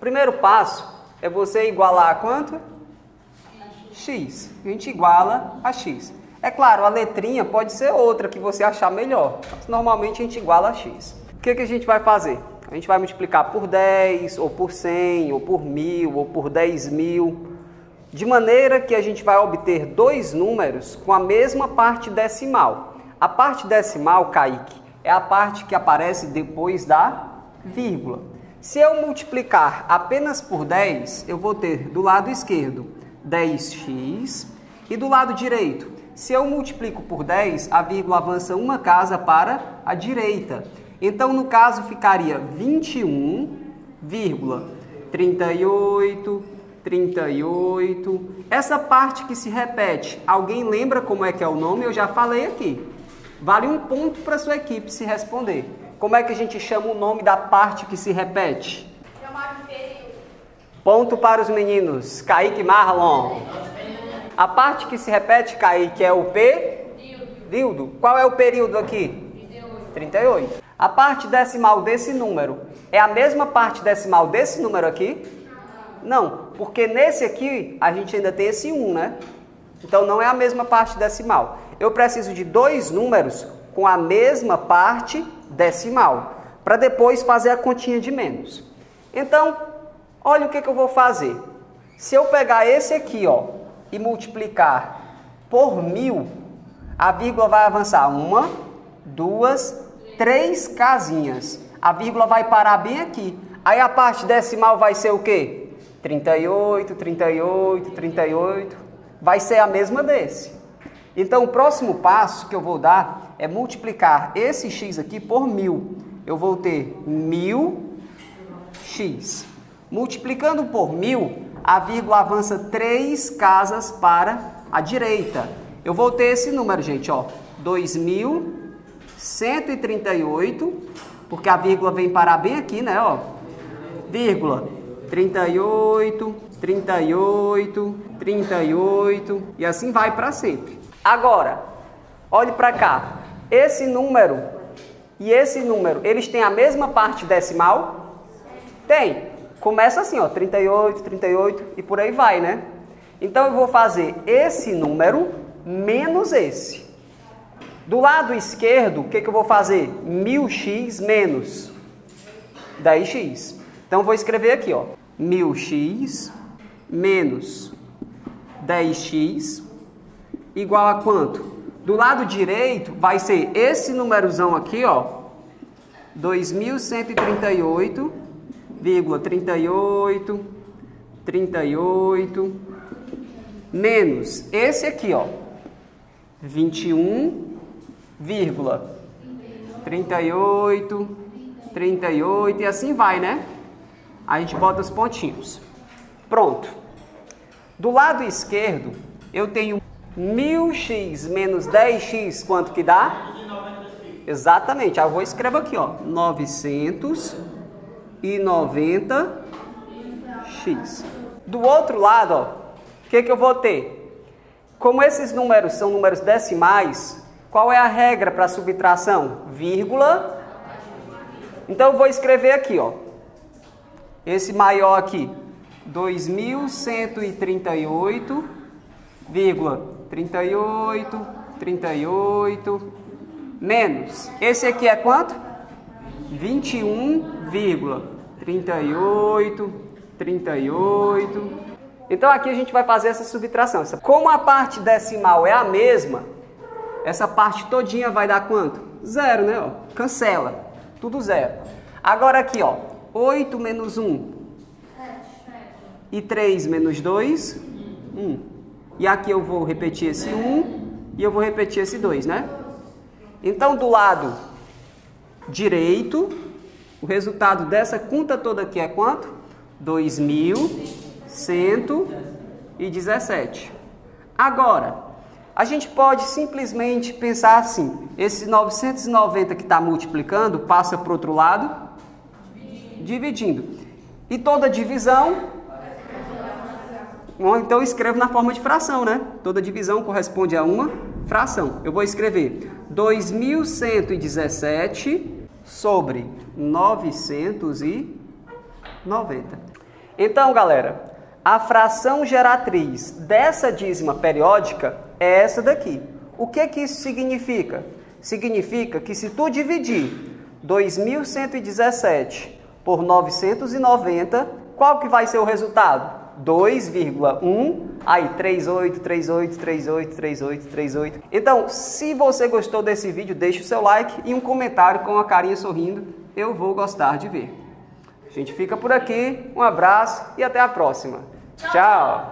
primeiro passo é você igualar a quanto? X. A gente iguala a X. É claro, a letrinha pode ser outra que você achar melhor. Mas normalmente a gente iguala a X. O que a gente vai fazer? A gente vai multiplicar por 10, ou por 100, ou por 1000, ou por 10.000. De maneira que a gente vai obter dois números com a mesma parte decimal. A parte decimal, Kaique, é a parte que aparece depois da vírgula. Se eu multiplicar apenas por 10, eu vou ter do lado esquerdo 10x e do lado direito, se eu multiplico por 10, a vírgula avança uma casa para a direita. Então, no caso, ficaria 21,38, 38. Essa parte que se repete, alguém lembra como é que é o nome? Eu já falei aqui. Vale um ponto para a sua equipe se responder. Como é que a gente chama o nome da parte que se repete? Chamar de período. Ponto para os meninos. Kaique e Marlon. A parte que se repete, Kaique, é o período. Qual é o período aqui? 38. A parte decimal desse número é a mesma parte decimal desse número aqui? Não, porque nesse aqui a gente ainda tem esse 1, né? Então não é a mesma parte decimal. Eu preciso de dois números com a mesma parte decimal, para depois fazer a continha de menos. Então, olha o que eu vou fazer. Se eu pegar esse aqui, ó, e multiplicar por 1000, a vírgula vai avançar 1, 2, 3 casinhas. A vírgula vai parar bem aqui. Aí a parte decimal vai ser o quê? 38, 38, 38. Vai ser a mesma desse. Então, o próximo passo que eu vou dar é multiplicar esse x aqui por 1000. Eu vou ter 1000x. Multiplicando por 1000, a vírgula avança 3 casas para a direita. Eu vou ter esse número, gente, ó, 2138, porque a vírgula vem parar bem aqui, né, ó, vírgula, 38, 38, 38, e assim vai para sempre. Agora, olhe para cá, esse número e esse número, eles têm a mesma parte decimal? Tem. Começa assim, ó, 38, 38 e por aí vai, né? Então eu vou fazer esse número menos esse. Do lado esquerdo, o que eu vou fazer? 1000x menos 10x. Então eu vou escrever aqui, ó, 1000x menos 10x igual a quanto? Do lado direito vai ser esse numerozão aqui, ó, 2138,38, 38, menos esse aqui, ó, 21,38, 38 e assim vai, né? A gente bota os pontinhos. Pronto. Do lado esquerdo, eu tenho 1000x menos 10x, quanto que dá? Exatamente. Aí eu vou escrever aqui, ó, 990x. Do outro lado, ó, o que eu vou ter? Como esses números são números decimais, qual é a regra para subtração? Vírgula. Então eu vou escrever aqui, ó, esse maior aqui, 2138,38, 38, menos, esse aqui é quanto? 21,38, 38. Então aqui a gente vai fazer essa subtração. Como a parte decimal é a mesma, essa parte todinha vai dar quanto? Zero, né? Ó, cancela, tudo zero. Agora aqui, ó, 8 menos 1 e 3 menos 2, 1. E aqui eu vou repetir esse 1 e eu vou repetir esse 2, né? Então, do lado direito, o resultado dessa conta toda aqui é quanto? 2117. Agora, a gente pode simplesmente pensar assim, esse 990 que está multiplicando passa para o outro lado, dividindo. E toda divisão, então eu escrevo na forma de fração, né? Toda divisão corresponde a uma fração. Eu vou escrever 2117 sobre 990. Então, galera, a fração geratriz dessa dízima periódica é essa daqui. O que isso significa? Significa que se tu dividir 2.117 por 990, qual que vai ser o resultado? 2,1, aí 38, 38, 38, 38, 38. Então, se você gostou desse vídeo, deixe o seu like e um comentário com a carinha sorrindo. Eu vou gostar de ver. A gente fica por aqui, um abraço e até a próxima. Tchau!